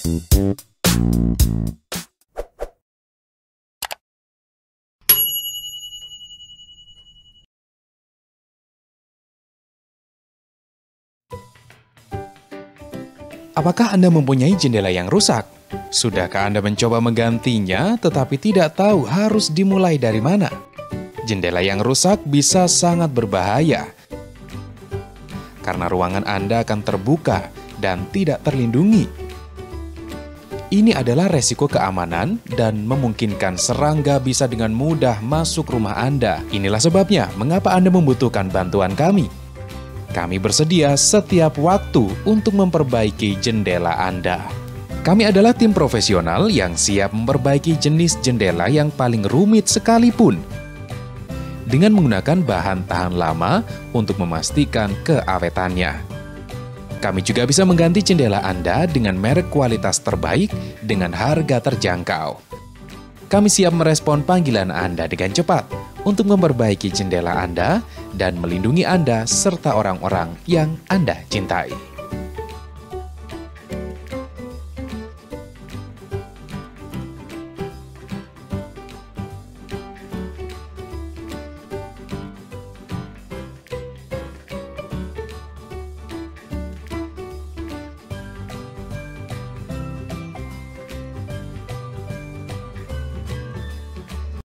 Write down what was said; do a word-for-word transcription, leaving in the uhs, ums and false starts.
Apakah Anda mempunyai jendela yang rusak? Sudahkah Anda mencoba menggantinya tetapi tidak tahu harus dimulai dari mana? Jendela yang rusak bisa sangat berbahaya karena ruangan Anda akan terbuka dan tidak terlindungi. Ini adalah resiko keamanan dan memungkinkan serangga bisa dengan mudah masuk rumah Anda. Inilah sebabnya mengapa Anda membutuhkan bantuan kami. Kami bersedia setiap waktu untuk memperbaiki jendela Anda. Kami adalah tim profesional yang siap memperbaiki jenis jendela yang paling rumit sekalipun dengan menggunakan bahan tahan lama untuk memastikan keawetannya. Kami juga bisa mengganti jendela Anda dengan merek kualitas terbaik dengan harga terjangkau. Kami siap merespon panggilan Anda dengan cepat untuk memperbaiki jendela Anda dan melindungi Anda serta orang-orang yang Anda cintai.